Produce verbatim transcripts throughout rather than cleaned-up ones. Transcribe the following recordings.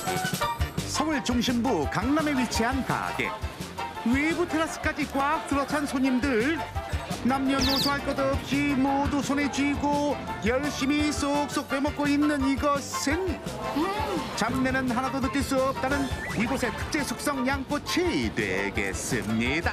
서울 중심부 강남에 위치한 가게. 외부 테라스까지 꽉 들어찬 손님들. 남녀노소 할 것 없이 모두 손에 쥐고 열심히 쏙쏙 빼먹고 있는 이것은 잡내는 하나도 느낄 수 없다는 이곳의 특제 숙성 양꼬치 되겠습니다.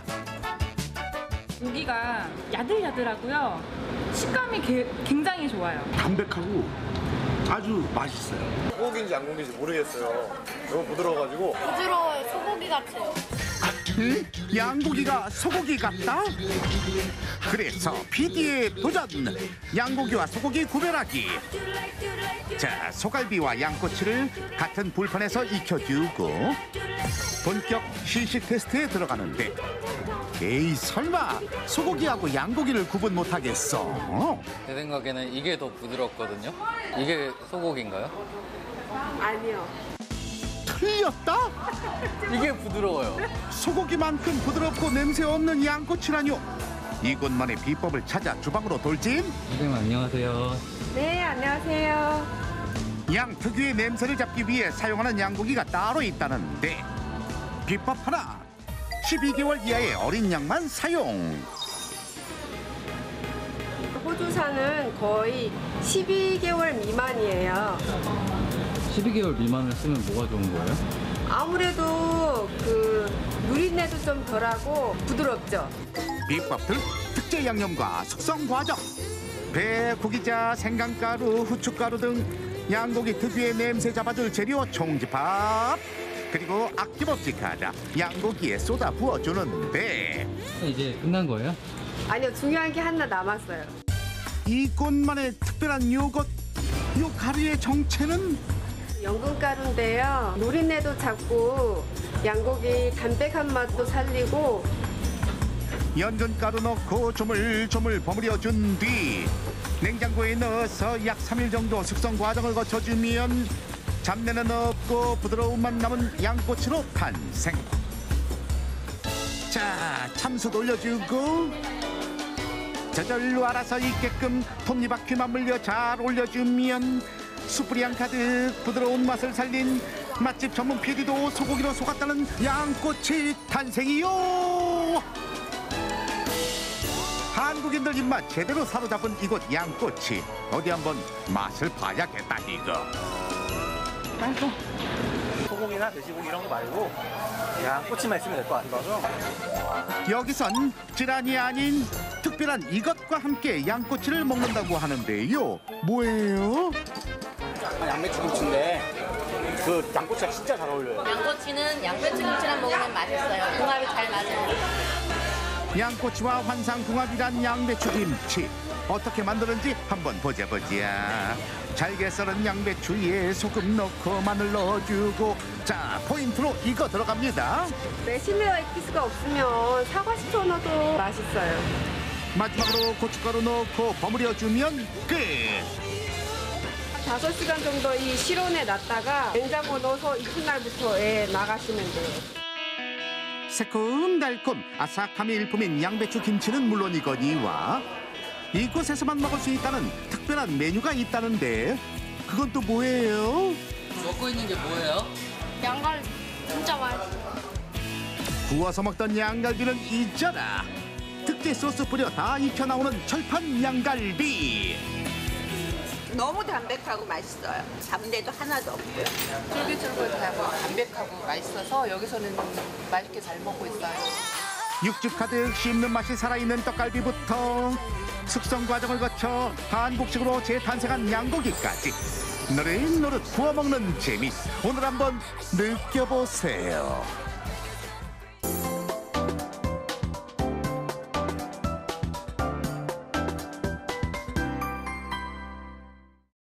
고기가 야들야들하고요. 식감이 게, 굉장히 좋아요. 담백하고 아주 맛있어요. 소고기인지 양고기인지 모르겠어요. 너무 부드러워가지고. 부드러워요. 소고기 같아요. 응? 양고기가 소고기 같다? 그래서 피디의 도전! 양고기와 소고기 구별하기. 자, 소갈비와 양꼬치를 같은 불판에서 익혀주고 본격 시식 테스트에 들어가는데, 에이 설마 소고기하고 양고기를 구분 못하겠어? 제 생각에는 이게 더 부드럽거든요. 이게 소고기인가요? 아니요. 틀렸다? 이게 부드러워요. 소고기만큼 부드럽고 냄새 없는 양꼬치라뇨. 이곳만의 비법을 찾아 주방으로 돌진. 선생님 안녕하세요. 네, 안녕하세요. 양 특유의 냄새를 잡기 위해 사용하는 양고기가 따로 있다는데, 비법 하나, 십이 개월 이하의 어린 양만 사용. 호주산은 거의 십이 개월 미만이에요. 십이 개월 미만을 쓰면 뭐가 좋은 거예요? 아무래도 그 누린내도 좀 덜하고 부드럽죠. 비법들, 특제 양념과 숙성 과정, 배, 고기자, 생강가루, 후춧가루 등 양고기 특유의 냄새 잡아줄 재료 총집합. 그리고 아낌없이 가자 양고기에 쏟아 부어주는데, 이제 끝난 거예요? 아니요, 중요한 게 하나 남았어요. 이곳만의 특별한 요것, 요 가루의 정체는? 연근가루인데요. 누린내도 잡고 양고기 담백한 맛도 살리고. 연근가루 넣고 조물조물 버무려 준 뒤 냉장고에 넣어서 약 삼 일 정도 숙성 과정을 거쳐주면 잡내는 없고 부드러움만 남은 양꼬치로 탄생. 자, 참숯 올려주고 저절로 알아서 익게끔 톱니바퀴만 물려 잘 올려주면 숯불향 가득 부드러운 맛을 살린 맛집 전문 피디도 소고기로 속았다는 양꼬치 탄생이요. 한국인들 입맛 제대로 사로잡은 이곳 양꼬치, 어디 한번 맛을 봐야겠다 이거. 맛있어. 소고기나 돼지고기 이런 거 말고 양꼬치만 있으면 될 것 같아서. 여기선 찌란이 아닌 특별한 이것과 함께 양꼬치를 먹는다고 하는데요. 뭐예요? 양배추 김치인데 그 양꼬치가 진짜 잘 어울려요. 양꼬치는 양배추 김치랑 먹으면 맛있어요. 궁합이 잘 맞아요. 양꼬치와 환상궁합이란 양배추 김치, 어떻게 만드는지 한번 보자 보자. 잘게 썰은 양배추에 소금 넣고 마늘 넣어주고, 자, 포인트로 이거 들어갑니다. 매실레어 에기스가 없으면 사과 식초 넣어도 맛있어요. 마지막으로 고춧가루 넣고 버무려주면 끝. 다섯 시간 정도 이 실온에 놨다가 냉장고 넣어서 이튿날부터 예, 나가시면 돼요. 새콤달콤 아삭함이 일품인 양배추 김치는 물론이거니와 이곳에서만 먹을 수 있다는 특별한 메뉴가 있다는데, 그건 또 뭐예요? 먹고 있는 게 뭐예요? 양갈비 진짜 맛있어. 구워서 먹던 양갈비는 잊어라. 특제 소스 뿌려 다 익혀 나오는 철판 양갈비. 너무 담백하고 맛있어요. 잡내도 하나도 없고요. 쫄깃쫄깃하고 담백하고 맛있어서 여기서는 맛있게 잘 먹고 있어요. 육즙 가득 씹는 맛이 살아있는 떡갈비부터 숙성 과정을 거쳐 한국식으로 재탄생한 양고기까지 노릇노릇 구워 먹는 재미, 오늘 한번 느껴보세요.